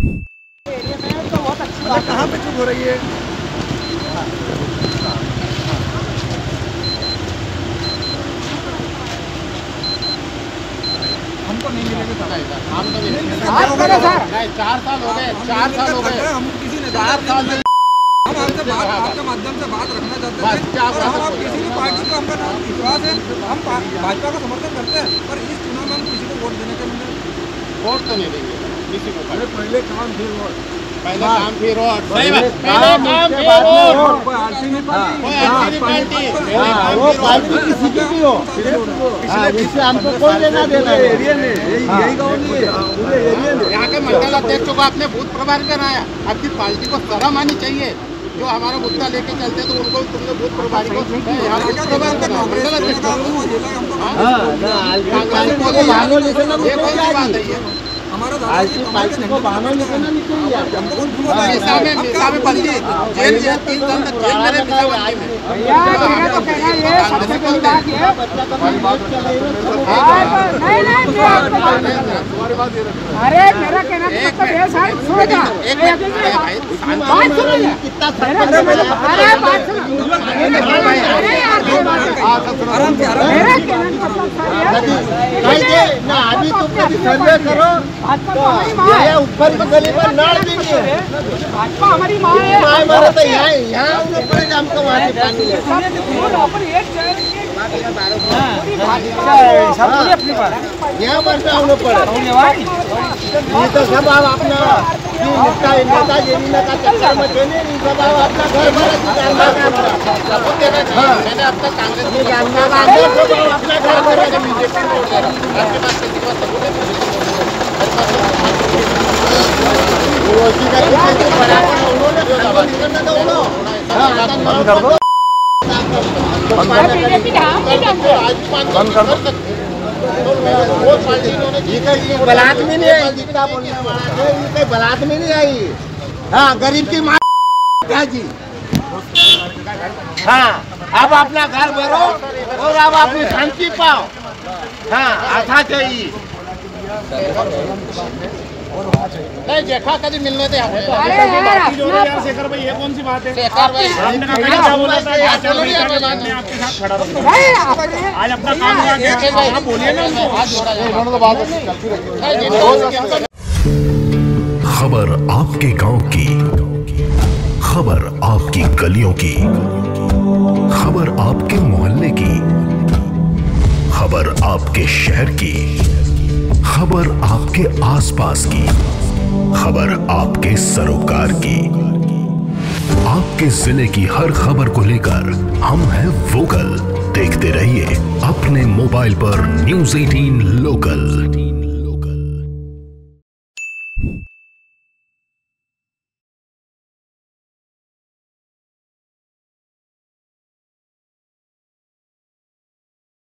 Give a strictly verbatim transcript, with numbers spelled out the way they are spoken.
कहाँ पे चुप हो रही है? हमको नहीं मिलेगा हम तो नहीं, चार साल हो गए चार साल हो गए हम किसी ने चार साल में हम आपसे बात आपके माध्यम से बात रखना चाहते हैं और हम आप किसी भी पार्टी को हमका नाम विश्वास है, हम भाजपा का समर्थन करते हैं पर इस चुनाव में हम किसी को वोट देने का वोट तो नहीं देंगे किसी को। अरे पहले काम फिर वोट, पहले काम फिर वोट, पहले काम फिर वोट। कोई आरती नहीं पार्टी, कोई आरती नहीं पार्टी, वो पार्टी किसी की भी हो, इससे हमको कोई लेना देना है। एरिया में यही गाँव नहीं है, पूरे एरिया में। यहाँ के मंडल अध्यक्षों को आपने बूथ प्रभारी बनाया, आपकी पार्टी को शर्म आनी चाहिए। जो हमारा मुद्दा लेके चलते हैं तो उनको तुमने बूथ प्रभारी को यहाँ बूथ प्रभारी का मंडल अध्यक्ष हमारा पार्टी को बहाना निकलना नहीं चाहिए। में बंदी जेल जेल तीन साल तक जेल में अरे मेरा कहना मतलब ये सर सुन जा बात सुन कितना अरे बात सुन अरे यार आराम से आराम मेरा कहना मतलब सर ये ना अभी तुम सर्वे करो ये ऊपर की गली पर नाड़ भी नहीं है। भाजपा हमारी माँ है, माँ हमारा तो यहाँ यहाँ ऊपर हमको वहाँ से पानी है यहाँ पर आने पड़े ये तो सब आप अपना नेता नेता ये नेता चक्कर में देने नहीं सब आप अपना घर भर मैंने अपना कांग्रेस में जानना अपना घर भर बीजेपी में वोट दे रहा आपके पास किसी का सबूत है? बलात् में नहीं आई, बलात् में नहीं आई। हाँ गरीब की माँ क्या जी। हाँ अब अपना घर भरो और अब अपनी शांति पाओ। हाँ आशा चाहिए नहीं जेठा कभी मिलने थे अरे यार शेखर भाई ये कौन सी बात है? शेखर भाई हमने कहा क्या बोला था आज आपके साथ खड़ा रहूंगा आज अपना काम हुआ क्या बोलिए ना खबर आपके गांव की, खबर आपकी गलियों की, खबर आपके मोहल्ले की, खबर आपके शहर की, खबर आपके आसपास की, खबर आपके सरोकार की। आपके जिले की हर खबर को लेकर हम हैं वोकल। देखते रहिए अपने मोबाइल पर न्यूज़ अठारह लोकल।